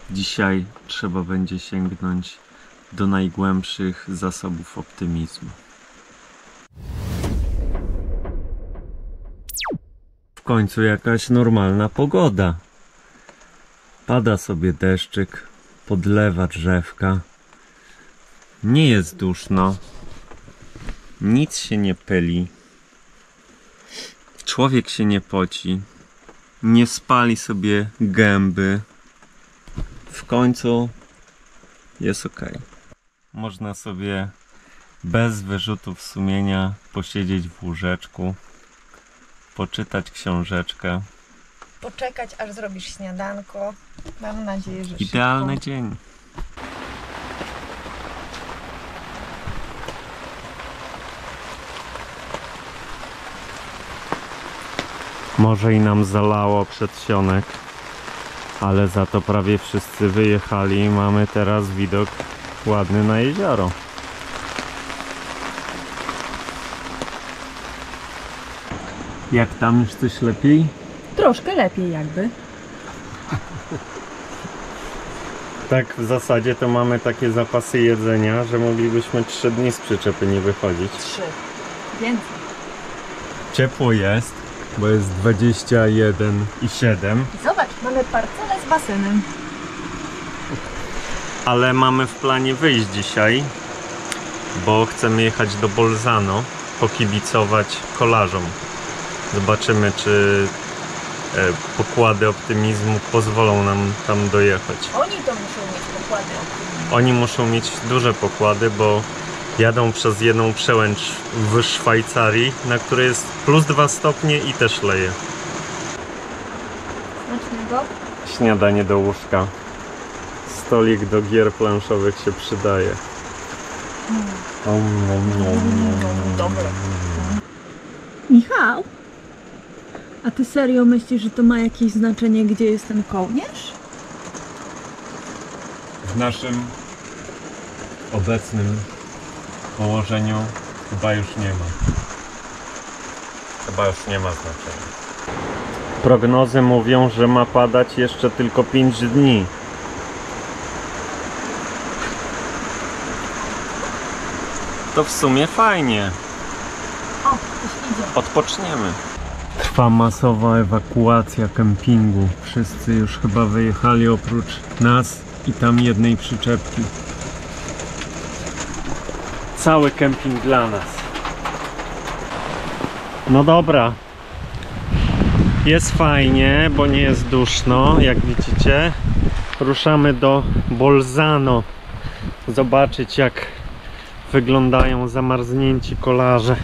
Dzisiaj trzeba będzie sięgnąć do najgłębszych zasobów optymizmu. W końcu jakaś normalna pogoda. Pada sobie deszczyk, podlewa drzewka. Nie jest duszno. Nic się nie pyli. Człowiek się nie poci. Nie spali sobie gęby. W końcu jest ok. Można sobie bez wyrzutów sumienia posiedzieć w łóżeczku, poczytać książeczkę. Poczekać, aż zrobisz śniadanko. Mam nadzieję, że Idealny szybko. dzień. Może i nam zalało przedsionek, ale za to prawie wszyscy wyjechali i mamy teraz widok ładny na jezioro. Jak tam, już coś lepiej? Troszkę lepiej jakby. Tak, w zasadzie to mamy takie zapasy jedzenia, że moglibyśmy 3 dni z przyczepy nie wychodzić. 3. Więcej. Ciepło jest, bo jest 21,7. Zobacz, mamy parcelę z basenem. Ale mamy w planie wyjść dzisiaj, bo chcemy jechać do Bolzano, pokibicować kolarzom. Zobaczymy, czy pokłady optymizmu pozwolą nam tam dojechać. Oni to muszą mieć pokłady optymizmu. Oni muszą mieć duże pokłady, bo jadą przez jedną przełęcz w Szwajcarii, na której jest +2 stopnie i też leje. Smacznego? Śniadanie do łóżka. Stolik do gier planszowych się przydaje. Dobre. Michał, a ty serio myślisz, że to ma jakieś znaczenie, gdzie jest ten kołnierz? W naszym obecnym położeniu chyba już nie ma. Chyba już nie ma znaczenia. Prognozy mówią, że ma padać jeszcze tylko 5 dni. To w sumie fajnie. O, ktoś idzie. Odpoczniemy. Trwa masowa ewakuacja kempingu. Wszyscy już chyba wyjechali oprócz nas i tam jednej przyczepki. Cały kemping dla nas. No dobra. Jest fajnie, bo nie jest duszno, jak widzicie. Ruszamy do Bolzano. Zobaczyć, jak wyglądają zamarznięci kolarze.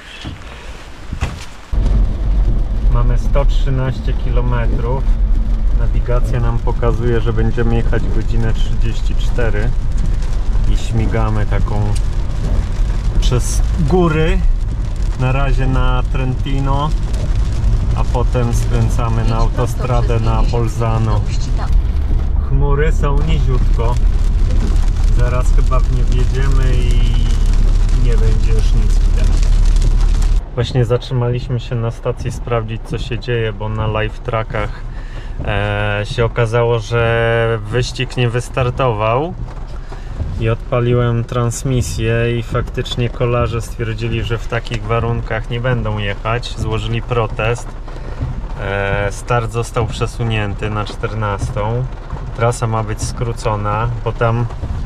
Mamy 113 km. Nawigacja nam pokazuje, że będziemy jechać godzinę 34 i śmigamy taką przez góry. Na razie na Trentino, a potem skręcamy na autostradę na Bolzano. Chmury są niziutko. Zaraz chyba w nie wjedziemy i nie będzie już nic widać. Właśnie zatrzymaliśmy się na stacji sprawdzić, co się dzieje, bo na live trackach się okazało, że wyścig nie wystartował i odpaliłem transmisję i faktycznie kolarze stwierdzili, że w takich warunkach nie będą jechać. Złożyli protest. Start został przesunięty na 14. Trasa ma być skrócona, bo tam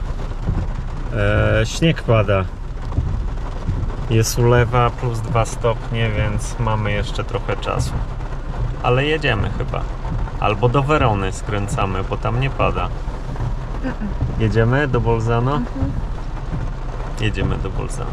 śnieg pada. Jest ulewa, +2 stopnie, więc mamy jeszcze trochę czasu. Ale jedziemy chyba. Albo do Werony skręcamy, bo tam nie pada. Jedziemy do Bolzano? Jedziemy do Bolzano.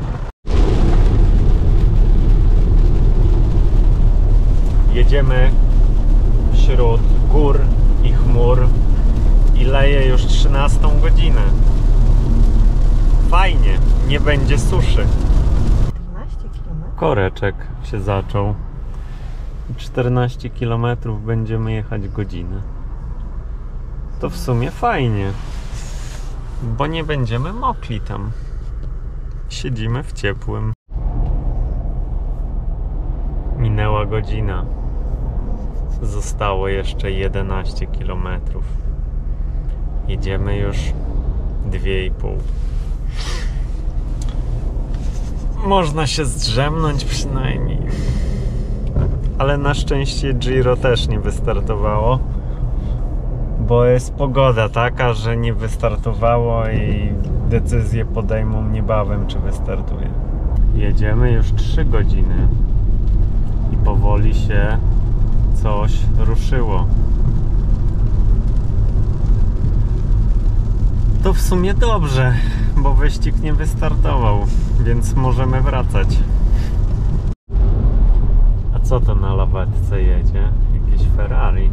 Jedziemy wśród gór i chmur i leje już 13 godzinę. Fajnie, nie będzie suszy. 14 km. Koreczek się zaczął. 14 km będziemy jechać godzinę. To w sumie fajnie, bo nie będziemy mokli tam. Siedzimy w ciepłym. Minęła godzina. Zostało jeszcze 11 km. Idziemy już 2,5. Można się zdrzemnąć przynajmniej. Ale na szczęście Giro też nie wystartowało, bo jest pogoda taka, że nie wystartowało i decyzję podejmą niebawem, czy wystartuje. Jedziemy już 3 godziny i powoli się coś ruszyło. To w sumie dobrze, bo wyścig nie wystartował, więc możemy wracać. A co to na lawetce jedzie? Jakieś Ferrari.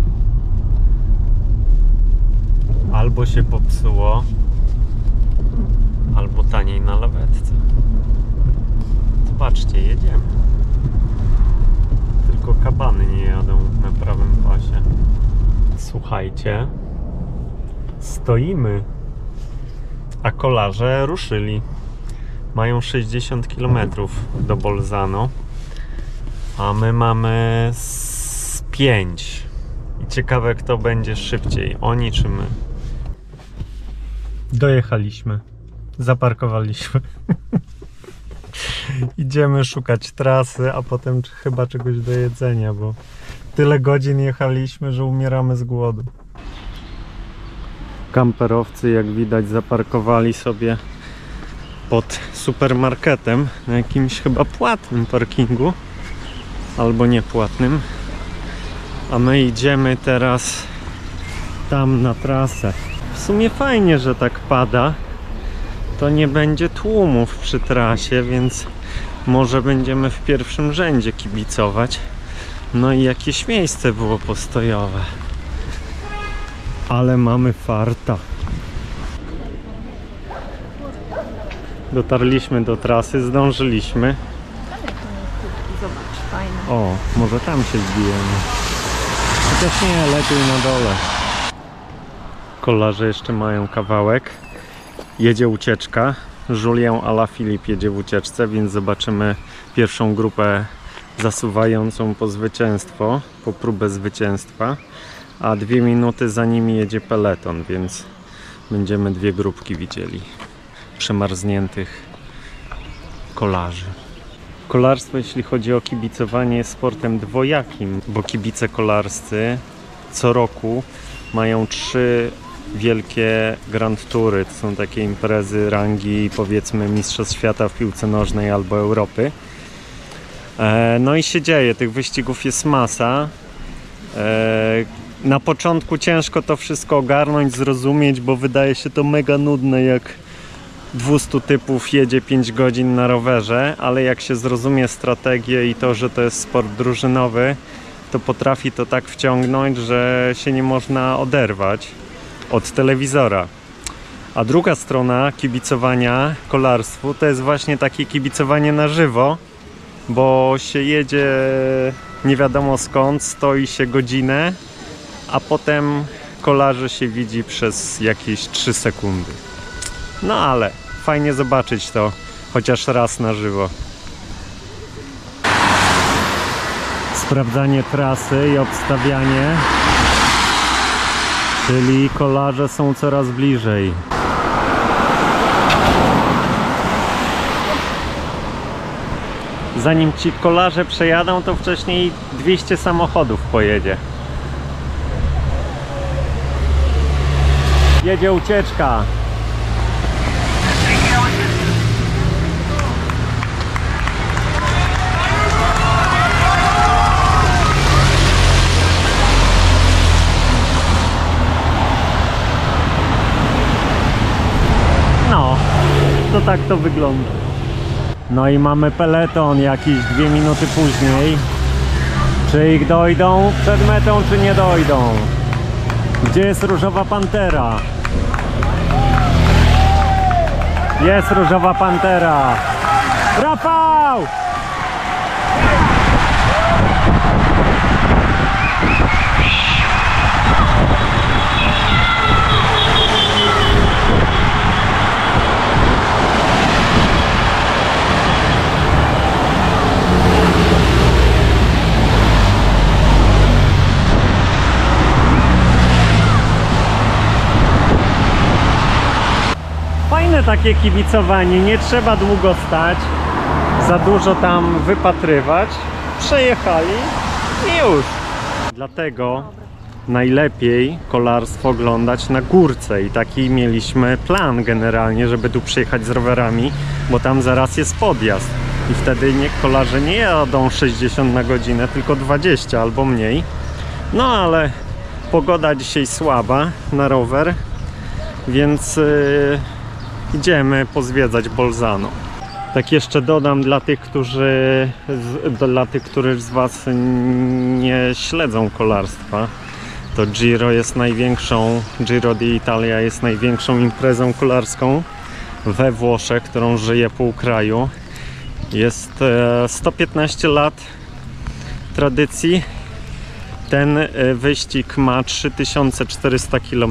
Albo się popsuło, albo taniej na lawetce. Zobaczcie, jedziemy. Tylko kabany nie jadą na prawym pasie. Słuchajcie, stoimy, a kolarze ruszyli. Mają 60 km do Bolzano, a my mamy 5. I ciekawe, kto będzie szybciej, oni czy my. Dojechaliśmy, zaparkowaliśmy. Idziemy szukać trasy, a potem chyba czegoś do jedzenia, bo tyle godzin jechaliśmy, że umieramy z głodu. Kamperowcy, jak widać, zaparkowali sobie pod supermarketem na jakimś chyba płatnym parkingu albo niepłatnym, a my idziemy teraz tam na trasę. W sumie fajnie, że tak pada, to nie będzie tłumów przy trasie, więc może będziemy w pierwszym rzędzie kibicować. No i jakieś miejsce było postojowe. Ale mamy farta. Dotarliśmy do trasy, zdążyliśmy. Zobacz, fajne. O, może tam się zbijemy. Chociaż nie, lepiej na dole. Kolarze jeszcze mają kawałek. Jedzie ucieczka. Julien Alaphilippe jedzie w ucieczce, więc zobaczymy pierwszą grupę zasuwającą po zwycięstwo, po próbę zwycięstwa. A 2 minuty za nimi jedzie peleton, więc będziemy 2 grupki widzieli przemarzniętych kolarzy. Kolarstwo, jeśli chodzi o kibicowanie, jest sportem dwojakim, bo kibice kolarscy co roku mają 3 wielkie Grand Toury. To są takie imprezy rangi, powiedzmy, Mistrzostw Świata w piłce nożnej albo Europy. No i się dzieje, tych wyścigów jest masa. Na początku ciężko to wszystko ogarnąć, zrozumieć, bo wydaje się to mega nudne, jak 200 typów jedzie 5 godzin na rowerze, ale jak się zrozumie strategię i to, że to jest sport drużynowy, to potrafi to tak wciągnąć, że się nie można oderwać od telewizora. A druga strona kibicowania kolarstwu to jest właśnie takie kibicowanie na żywo, bo się jedzie nie wiadomo skąd, stoi się godzinę, a potem kolarzy się widzi przez jakieś 3 sekundy. No ale fajnie zobaczyć to chociaż raz na żywo. Sprawdzanie trasy i obstawianie, czyli kolarze są coraz bliżej. Zanim ci kolarze przejadą, to wcześniej 200 samochodów pojedzie. Jedzie ucieczka. No, to tak to wygląda. No i mamy peleton jakieś 2 minuty później. Czy ich dojdą przed metą, czy nie dojdą? Gdzie jest Różowa Pantera? Jest Różowa Pantera! Rafał! takie kibicowanie. Nie trzeba długo stać, za dużo tam wypatrywać. Przejechali i już. Dlatego najlepiej kolarstwo oglądać na górce i taki mieliśmy plan generalnie, żeby tu przyjechać z rowerami, bo tam zaraz jest podjazd i wtedy kolarze nie jadą 60 na godzinę, tylko 20 albo mniej. No ale pogoda dzisiaj słaba na rower, więc idziemy pozwiedzać Bolzano. Tak jeszcze dodam dla tych, którzy z Was nie śledzą kolarstwa, to Giro d'Italia jest największą imprezą kolarską we Włoszech, którą żyje pół kraju. Jest 115 lat tradycji. Ten wyścig ma 3400 km,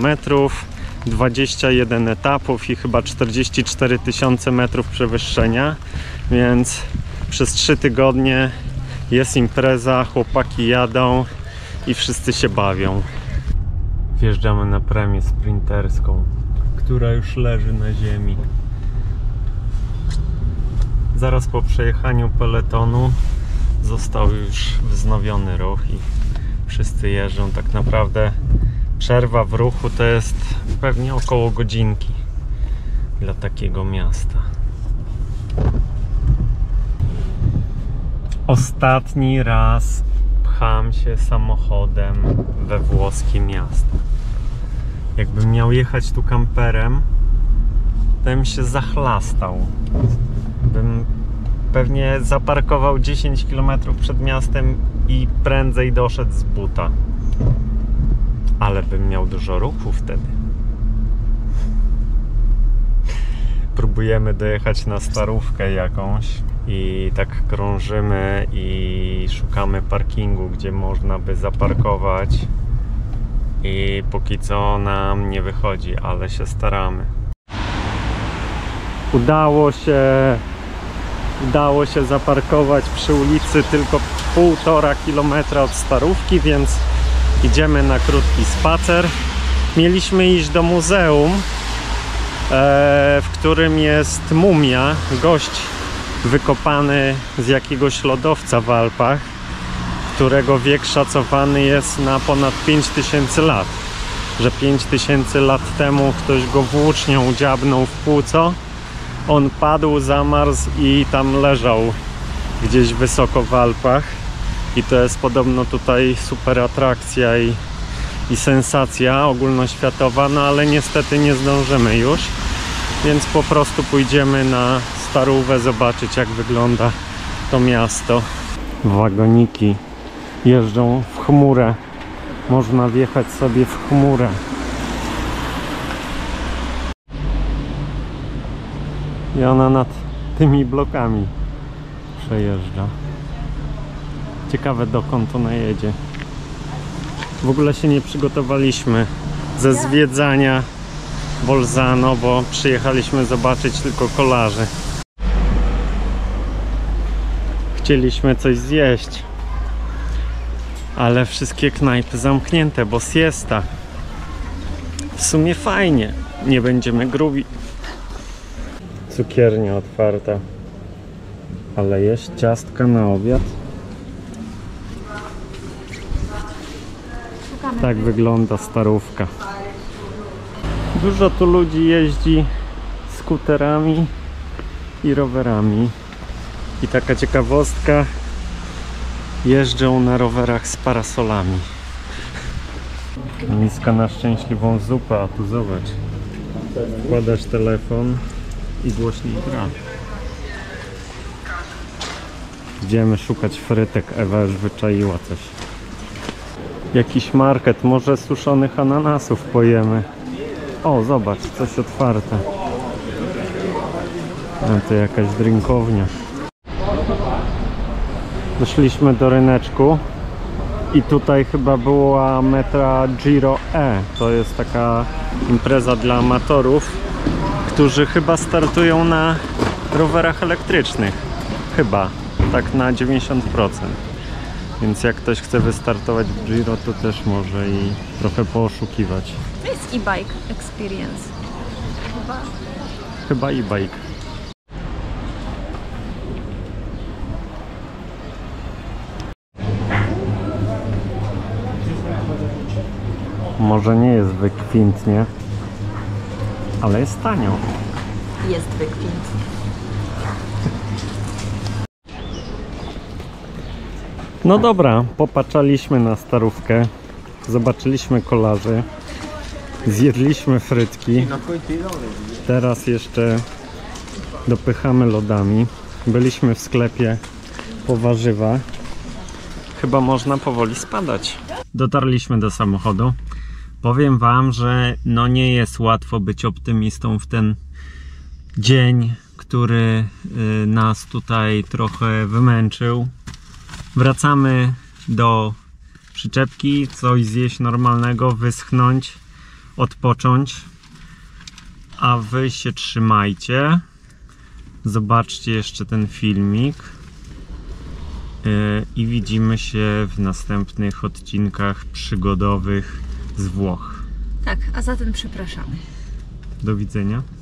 21 etapów i chyba 44 000 metrów przewyższenia, więc przez 3 tygodnie jest impreza, chłopaki jadą i wszyscy się bawią. Wjeżdżamy na premię sprinterską, która już leży na ziemi. Zaraz po przejechaniu peletonu został już wznowiony ruch i wszyscy jeżdżą. Tak naprawdę przerwa w ruchu to jest pewnie około godzinki dla takiego miasta. Ostatni raz pcham się samochodem we włoskie miasto. Jakbym miał jechać tu kamperem, to bym się zachlastał. Bym pewnie zaparkował 10 km przed miastem i prędzej doszedł z buta. Ale bym miał dużo ruchu wtedy. Próbujemy dojechać na Starówkę jakąś i tak krążymy i szukamy parkingu, gdzie można by zaparkować, i póki co nam nie wychodzi, ale się staramy. Udało się zaparkować przy ulicy tylko 1,5 kilometra od Starówki, więc idziemy na krótki spacer. Mieliśmy iść do muzeum, w którym jest mumia, gość wykopany z jakiegoś lodowca w Alpach, którego wiek szacowany jest na ponad 5000 lat. Że 5000 lat temu ktoś go włócznią dziabnął w płuco, on padł, zamarzł i tam leżał gdzieś wysoko w Alpach. I to jest podobno tutaj super atrakcja i sensacja ogólnoświatowa, no ale niestety nie zdążymy już, więc po prostu pójdziemy na Starówę zobaczyć, jak wygląda to miasto. Wagoniki jeżdżą w chmurę, można wjechać sobie w chmurę. I ona nad tymi blokami przejeżdża. Ciekawe, dokąd ona jedzie. W ogóle się nie przygotowaliśmy ze zwiedzania Bolzano, bo przyjechaliśmy zobaczyć tylko kolarzy. Chcieliśmy coś zjeść, ale wszystkie knajpy zamknięte, bo siesta. W sumie fajnie, nie będziemy grubi. Cukiernia otwarta, ale jest ciastka na obiad. Tak wygląda Starówka. Dużo tu ludzi jeździ skuterami i rowerami. I taka ciekawostka, jeżdżą na rowerach z parasolami. Miska na szczęśliwą zupę, a tu zobacz. Wkładasz telefon i głośniej gra. Idziemy szukać frytek, Ewa już wyczaiła coś. Jakiś market, może suszonych ananasów pojemy. O, zobacz, coś otwarte. A to jakaś drinkownia. Doszliśmy do ryneczku i tutaj chyba była meta Giro E. To jest taka impreza dla amatorów, którzy chyba startują na rowerach elektrycznych. Chyba, tak na 90%. Więc jak ktoś chce wystartować w Giro, to też może i trochę pooszukiwać. To jest e-bike experience. Chyba. chyba e-bike. Może nie jest wykwintnie, ale jest tanio. Jest wykwintnie. No dobra, popatrzaliśmy na starówkę, zobaczyliśmy kolarzy, zjedliśmy frytki. Teraz jeszcze dopychamy lodami. Byliśmy w sklepie po warzywa. Chyba można powoli spadać. Dotarliśmy do samochodu. Powiem wam, że no nie jest łatwo być optymistą w ten dzień, który nas tutaj trochę wymęczył. Wracamy do przyczepki, coś zjeść normalnego, wyschnąć, odpocząć. A wy się trzymajcie. Zobaczcie jeszcze ten filmik. I widzimy się w następnych odcinkach przygodowych z Włoch. Tak, a zatem przepraszamy. Do widzenia.